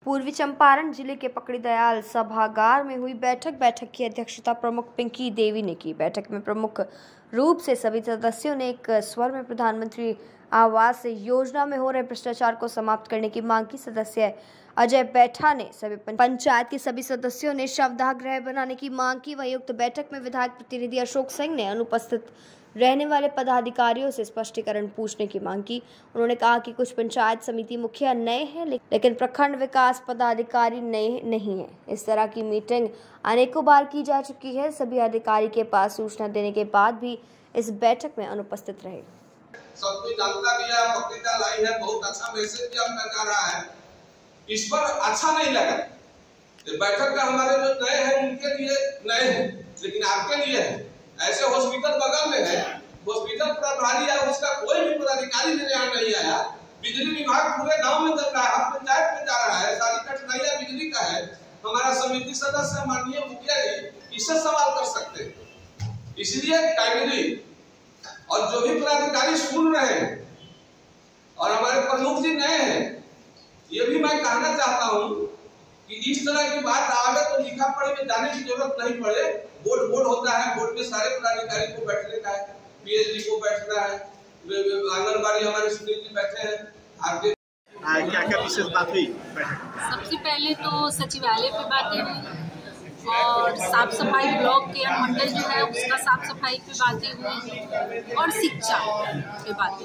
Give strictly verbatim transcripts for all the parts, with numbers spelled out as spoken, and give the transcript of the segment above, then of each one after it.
पूर्वी चंपारण जिले के पकड़ी दयाल सभागार में हुई बैठक बैठक की अध्यक्षता प्रमुख पिंकी देवी ने की। बैठक में प्रमुख रूप से सभी सदस्यों ने एक स्वर में प्रधानमंत्री आवास योजना में हो रहे भ्रष्टाचार को समाप्त करने की मांग की। सदस्य अजय बैठा ने सभी पंचायत के सभी सदस्यों ने शवदाह गृह बनाने की मांग की। वहीं उक्त बैठक में विधायक प्रतिनिधि अशोक सिंह ने अनुपस्थित रहने वाले पदाधिकारियों से स्पष्टीकरण पूछने की मांग की। उन्होंने कहा कि कुछ पंचायत समिति मुखिया नए हैं लेकिन प्रखंड विकास पदाधिकारी नए नहीं हैं। इस तरह की मीटिंग अनेकों बार की जा चुकी है। सभी अधिकारी के पास सूचना देने के बाद भी इस बैठक में अनुपस्थित रहे। सब कोई जानता भी है, पत्रिका लाई है, बहुत अच्छा मैसेज भी आपका जा रहा है। इस पर अच्छा नहीं लगा। बैठक का हमारे जो नए हैं उनके लिए नए हैं, लेकिन आपके लिए है। ऐसे हॉस्पिटल बगल में है, हॉस्पिटल प्रभारी है, उसका कोई भी पदाधिकारी मेरे यहाँ नहीं आया। बिजली विभाग पूरे गांव में चल रहा है, हर पंचायत में जा रहा है, सारी कठिनाइयां बिजली का है। हमारा समिति सदस्य माननीय मुखिया जी इससे सवाल कर सकते हैं। इसलिए टाइमली और जो भी पदाधिकारी सुन रहे हैं और हमारे प्रमुख जी नए हैं, ये भी मैं कहना चाहता हूँ कि इस तरह की बात आगे तो लिखा पढ़ी में जाने की जरूरत नहीं पड़े। बोर्ड बोर्ड होता है, बोर्ड में सारे पदाधिकारी को बैठने का है, पीएचडी को बैठना है, आंगनबाड़ी हमारे सुनील जी बैठे हैं। आगे क्या क्या विशेष बात हुई? सबसे पहले तो सचिवालय पे बातें हुई और साफ सफाई ब्लॉक के मंडल जो है उसका साफ सफाई पे बातें हुई और शिक्षा पे बातें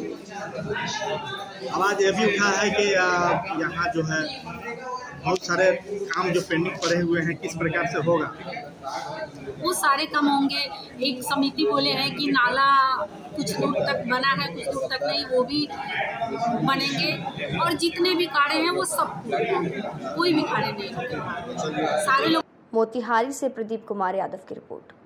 हुई। आवाज ये भी उठा है कि यहाँ जो है बहुत सारे काम जो पेंडिंग पड़े हुए हैं, किस प्रकार से होगा? वो सारे काम होंगे। एक समिति बोले हैं कि नाला कुछ दूर तक बना है, कुछ दूर तक नहीं, वो भी बनेंगे और जितने भी कार्य हैं वो सब कोई भी कार्य नहीं होंगे, सारे लोग। मोतिहारी से प्रदीप कुमार यादव की रिपोर्ट।